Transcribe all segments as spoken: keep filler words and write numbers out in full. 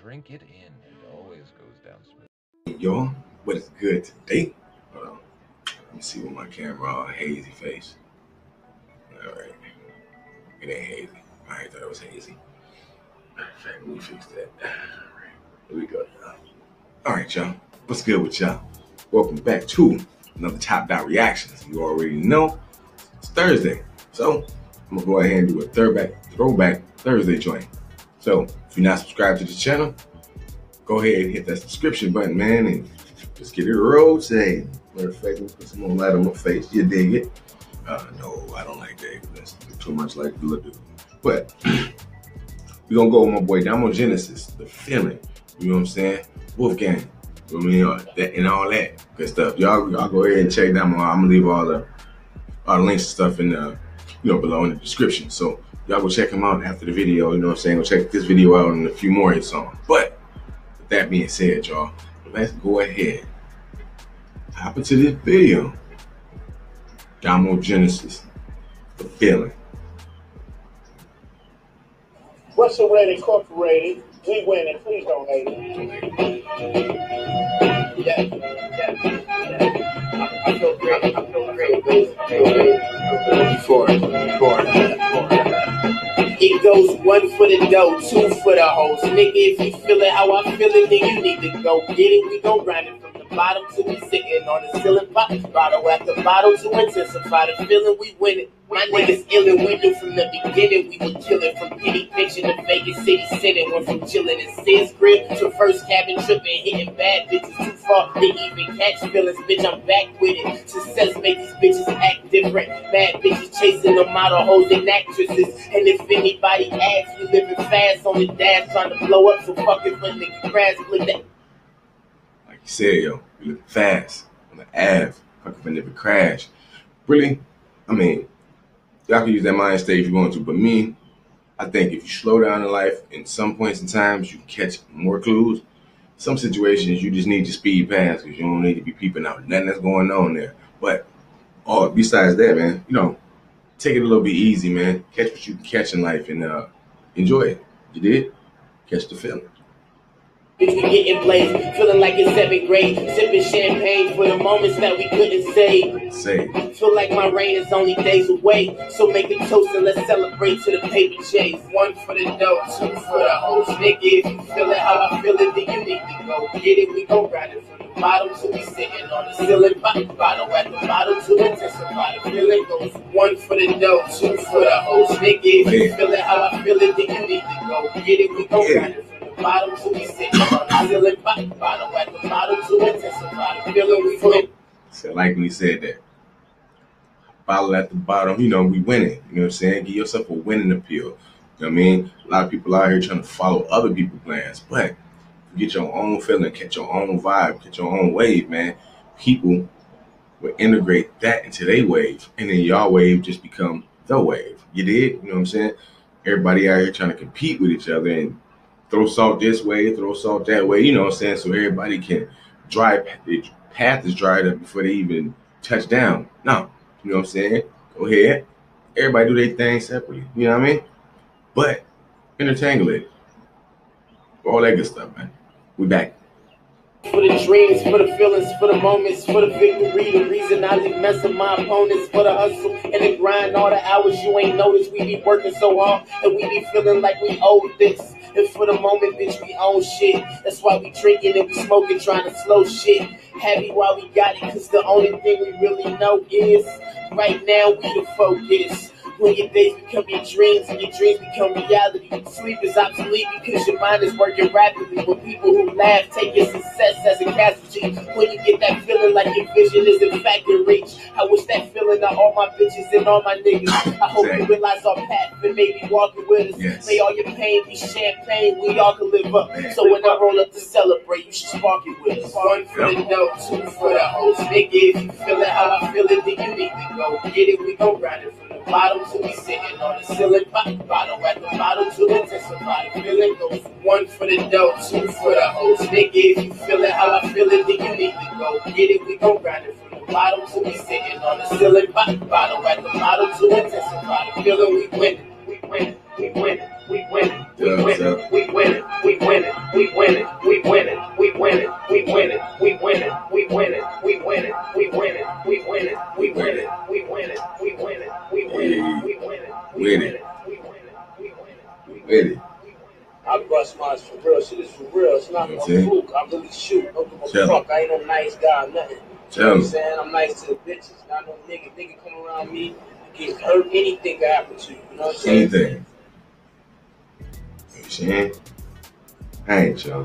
drink it in. It always goes down smooth. Hey, y'all, what is good today? Hold on. Let me see with my camera all hazy face. All right. It ain't hazy. I thought it was hazy. Matter of fact, let me fix that. All right. Here we go, y'all. All right, y'all. What's good with y'all? Welcome back to another Top Dot Reactions. You already know it's Thursday. So I'm going to go ahead and do a throwback, throwback Thursday joint. So if you're not subscribed to the channel, go ahead and hit that subscription button, man, and let's get it rolled today. Matter of fact, let me put some more light on my face. You dig it? Uh, no, I don't like that. That's too much like the little dude. But we're going to go with my boy Domo Genesis, The Feeling. You know what I'm saying? Wolfgang. You know what I mean? Uh, that, and all that good stuff. Y'all, y'all go ahead and check Domo. I'm going to leave all the, all the links and stuff in the, you know, below in the description. So y'all go check him out after the video. You know what I'm saying? Go check this video out and a few more his songs. But with that being said, y'all, let's go ahead. Hop into this video. Domo Genesis, The Feeling. What's the Red Incorporated? We winning. Please don't hate it. Yeah, yeah, yeah. I feel great. I feel great. For it. For it. It goes one for the dough, two for the hoes. Nigga, if you feel it how I feel it, then you need to go get it. We gon' grind it from the bottom to we sitting on the ceiling, pop bottle after bottle to intensify the feeling. We win it. My niggas illin', we knew from the beginning we would kill it. From Penny Pinching to Vegas City sitting. Went from chillin' in Sid's crib to first cabin trippin'. Hitting bad bitches too far to even catch feelings. Bitch, I'm back with it. Success make these bitches act different. Bad bitches chasing the model hoes and actresses. And if anybody asks, we living fast on the dash trying to blow up. So fuck it when niggas crash. Look that. Like you said, yo, we living fast on the Ave. Fuck if a nigga crash. Really? I mean, y'all can use that mind state if you want to, but me, I think if you slow down in life, in some points in times, you catch more clues. Some situations, you just need to speed past because you don't need to be peeping out nothing that's going on there. But oh, besides that, man, you know, take it a little bit easy, man. Catch what you can catch in life and uh, enjoy it. You did? Catch the feeling. Bitch, we getting blazed, feeling like it's seventh grade, sipping champagne for the moments that we couldn't save. Say. Feel like my reign is only days away, so make a toast and let's celebrate to the paper chase. One for the dough, two for the hoes. Nigga, if you feel it how I feel it, then you need to go get it. We gon' ride it from the bottom to we sitting on the ceiling, pop bottle at the bottom to intensify the feeling. Goes one for the dough, two for the hoes. Nigga, if you feel it how I feel it, then you need to go get it. We gon' ride it. Bottom to we sitting on the ceiling, pop bottle at the bottom to intensify the feeling. We flip. So like when he said that, bottle at the bottom, you know, we winning. You know what I'm saying? Give yourself a winning appeal. You know what I mean? A lot of people out here trying to follow other people's plans, but get your own feeling, catch your own vibe, catch your own wave, man. People will integrate that into their wave, and then y'all wave just become the wave. You did? You know what I'm saying? Everybody out here trying to compete with each other and throw salt this way, throw salt that way, you know what I'm saying? So everybody can dry, the path is dried up before they even touch down. No, you know what I'm saying? Go ahead. Everybody do their thing separately, you know what I mean? But intertangle it. All that good stuff, man. We back. For the dreams, for the feelings, for the moments, for the victory, the reason I leave mess of my opponents, for the hustle and the grind, all the hours you ain't noticed. We be working so hard and we be feeling like we owe this. And for the moment, bitch, we own shit. That's why we drinking and we smoking, trying to slow shit. Happy while we got it, cause the only thing we really know is right now we the focus. When your days become your dreams and your dreams become reality, sleep is obsolete because your mind is working rapidly. When people who laugh take your success as a casualty. When you get that feeling like your vision is in fact in reach. I wish that feeling of all my bitches and all my niggas. I hope you realize our path and maybe walking with us. Yes. May all your pain be champagne, we all can live up. So when I roll up to celebrate, you should spark it with us. One for the dough, two for the hoes. Nigga, if you feel it how I feel it, then you need to go get it. We gon' ride it from the bottom to we sitting on the ceiling, pop bottle at the bottom to intensify the feeling. Goes one for the dough, two for the hoes. Nigga, if you feel it how I feel it, then you need to go get it. We gon' grind it from the bottom to we sitting on the ceiling, pop bottle at the bottom to intensify the feeling. We win it, we win it, we win it, we win it, we win it, we win it, we win it, we we win it, we win it, we win it, we win it, we win it, we win it, we win it, we win it, we win it, we win it, we win it, we win it, we win it, we win it, we win it, we win it, we win it, we win it. I bust mine for real. Shit is for real. It's not no fluke. I really shoot. Don't give a fuck. I ain't no nice guy or nothing. You know what I'm saying? I'm nice to the bitches. Not no nigga. Nigga come around me, get hurt. Anything can happen to you. You know what I'm saying? Anything. You saying? All right, y'all.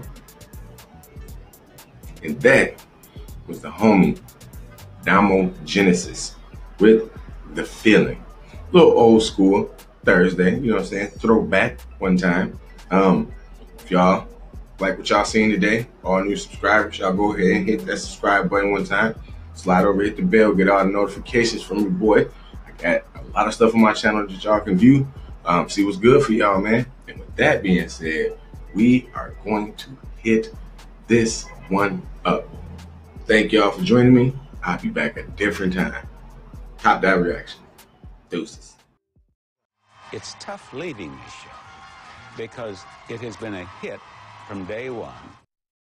And that was the homie Domo Genesis with The Feeling. A little old school Thursday, you know what I'm saying? Throwback one time. Um, if y'all like what y'all seen today, all new subscribers, y'all go ahead and hit that subscribe button one time. Slide over, hit the bell, get all the notifications from your boy. I got a lot of stuff on my channel that y'all can view. Um, see what's good for y'all, man. And with that being said, we are going to hit this one up. Thank y'all for joining me. I'll be back at a different time. Top Dive Reaction. Deuces. It's tough leaving this show because it has been a hit from day one.